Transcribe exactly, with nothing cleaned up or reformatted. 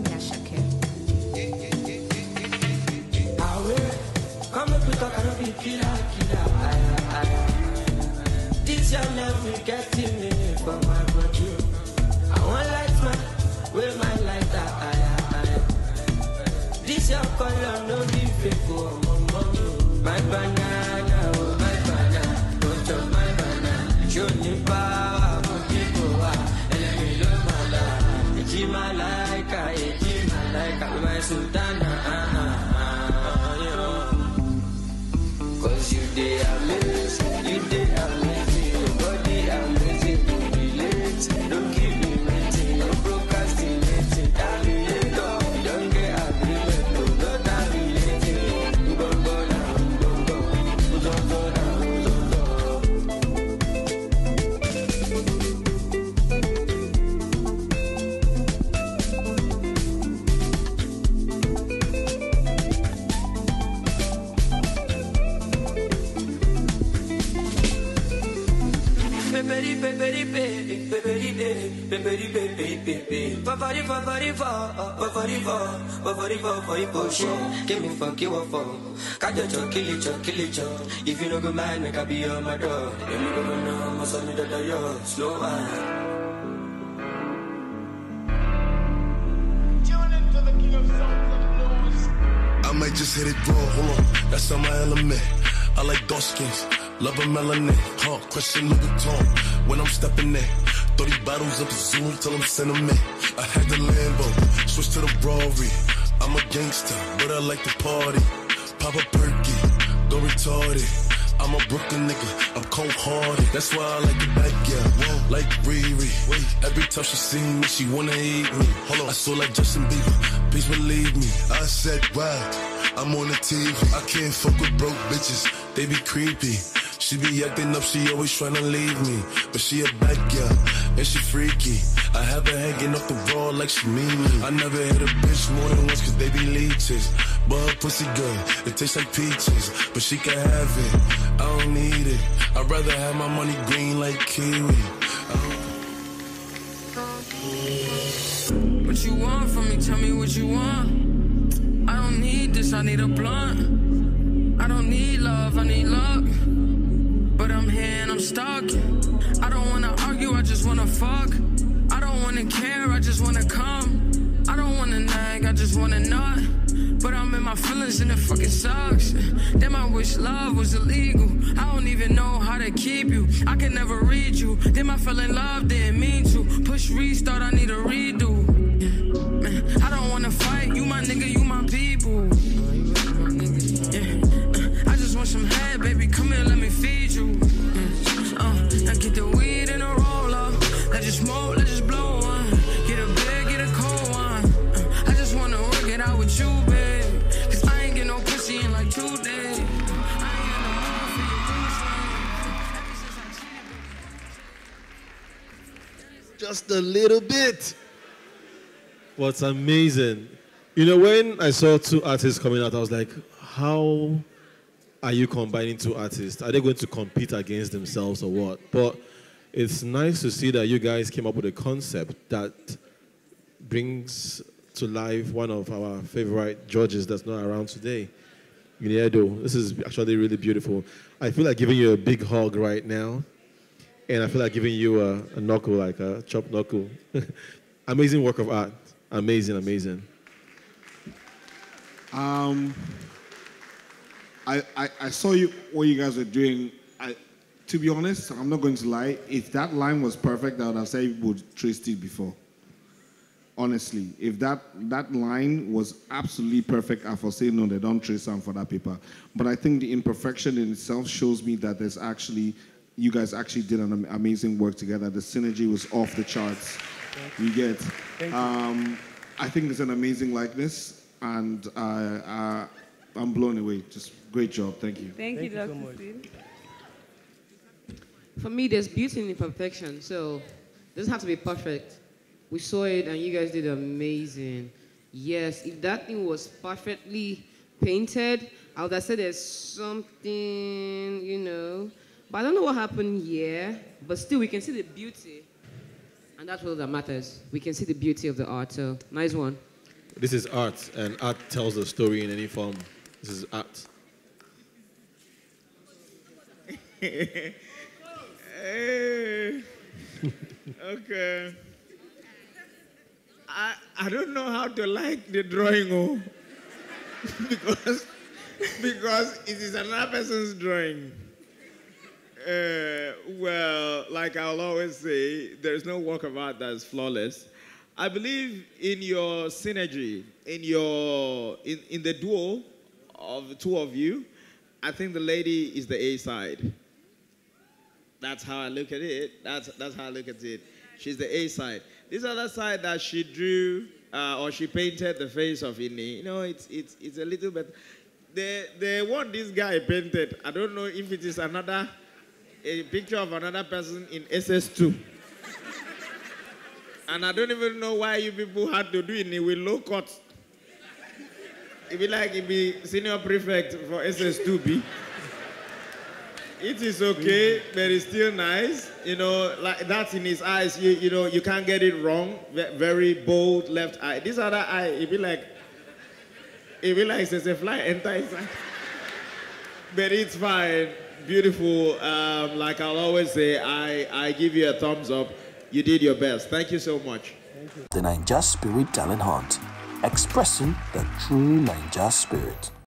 This young love will get me for my body. I want light man with my lighter. This your color no be fake for my banana, oh my banana, don't chop my banana. Show me power, but people are let me love my life. It's my like, it's my like, my sultana. Cause you they amazing, you they amazing, your body amazing, don't be late, don't keep me waiting, no procrastinating, terminator, don't get agreement, no, no terminating, go go down, go go, go go down, go go. Peperi peperi pe, peperi pe, peperi pe pe pe pe. Papari papari pa, papari pa, papari pa pa pa show. Give me fuck you up for. Kajo cho kill it cho kill it cho. If you no go mind, make I be on my door. Let me go now, my son da da yo, slow man. Tune into the king of songs and blues. I might just hit it raw, hold on, that's on my element. I like dark skins. Love a melanin, huh? Question Louis Vuitton when I'm stepping in. thirty bottles up the Zoom till I'm sentiment. I had the Lambo, switch to the Rari. I'm a gangster, but I like to party. Pop a perky, go retarded. I'm a Brooklyn nigga, I'm cold-hearted. That's why I like the back, yeah. Whoa, like Riri. Wait, every time she see me, she wanna eat me. Hold on, I saw like Justin Bieber. Please believe me. I said, wow, I'm on the T V. I can't fuck with broke bitches, they be creepy. She be acting up, she always tryna leave me. But she a bad girl, and she freaky. I have her hanging off the wall like she mean me. I never hit a bitch more than once cause they be leeches. But her pussy good, it tastes like peaches. But she can have it, I don't need it. I'd rather have my money green like kiwi. What you want from me, tell me what you want. I don't need this, I need a blunt. I don't need love, I need luck. But I'm here and I'm stuck. I don't wanna argue, I just wanna fuck. I don't wanna care, I just wanna come. I don't wanna nag, I just wanna nut. But I'm in my feelings and it fucking sucks. Damn, I wish love was illegal. I don't even know how to keep you. I can never read you. Damn, I fell in love, didn't mean to. Push restart, I need a redo. Yeah, man, I don't wanna fight. You my nigga, you my people. Yeah, I just want some head, baby. Come here, let me feed you. Uh, now get the weed and a roll up. Let's just smoke, let's just blow one. Get a big, get a cold one. Uh, I just wanna work it out with you, babe. Cause I ain't get no pussy in like two days. I ain't got no more for your Just a little bit. What's amazing. You know, when I saw two artists coming out, I was like, how are you combining two artists? Are they going to compete against themselves or what? But it's nice to see that you guys came up with a concept that brings to life one of our favorite judges that's not around today, Ini Edo. This is actually really beautiful. I feel like giving you a big hug right now, and I feel like giving you a, a knuckle, like a chopped knuckle. Amazing work of art. Amazing, amazing. Um, I, I, I saw you what you guys were doing. I, to be honest, I'm not going to lie. If that line was perfect, I would have said you would traced it before. Honestly, if that, that line was absolutely perfect, I would say no, they don't trace sound for that paper. But I think the imperfection in itself shows me that there's actually, you guys actually did an amazing work together. The synergy was off the charts. You get. Um, I think it's an amazing likeness, and uh, uh, I'm blown away. Just great job. Thank you. Thank, Thank you, Doctor So Steve. For me, there's beauty in imperfection, so it doesn't have to be perfect. We saw it, and you guys did amazing. Yes, if that thing was perfectly painted, I would have said there's something, you know. But I don't know what happened here, but still, we can see the beauty. And that's what that matters. We can see the beauty of the art, so nice one. This is art, and art tells a story in any form. This is art. Hey. Okay. I I don't know how to like the drawing, oh, because because it is another person's drawing. Uh, well, like I'll always say, there's no work of art that's flawless. I believe in your synergy, in your in, in the duo of the two of you. I think the lady is the A side. That's how I look at it. That's that's how I look at it. She's the A side. This other side that she drew uh, or she painted the face of Ini, you know, it's it's it's a little bit. The the one this guy painted, I don't know if it is another a picture of another person in S S two. And I don't even know why you people had to do it with low cut. It'd be like it'd be senior prefect for S S two B. It is okay, but it's still nice. You know, like that's in his eyes. You, you know, you can't get it wrong. Very bold left eye. This other eye, it be like, it be like there's a fly enter inside. But it's fine, beautiful. Um, like I'll always say, I, I give you a thumbs up. You did your best. Thank you so much. De nine jaSpirit Talent Hunt, expressing the true Naija spirit.